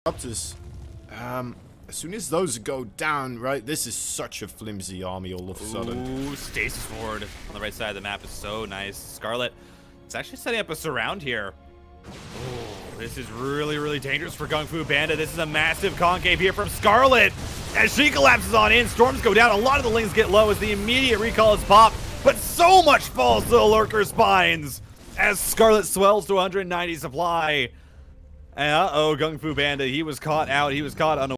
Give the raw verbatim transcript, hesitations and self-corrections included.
Raptors. Um, as soon as those go down, right, this is such a flimsy army all of a sudden. Ooh, Stasis Ward on the right side of the map is so nice. Scarlett, it's actually setting up a surround here. Ooh, this is really, really dangerous for Kung Fu Panda. This is a massive concave here from Scarlett. As she collapses on in, storms go down. A lot of the lings get low as the immediate recall is popped, but so much falls to the Lurker Spines as Scarlett swells to one hundred ninety supply. And uh-oh, Kung Fu Panda, he was caught out. He was caught on a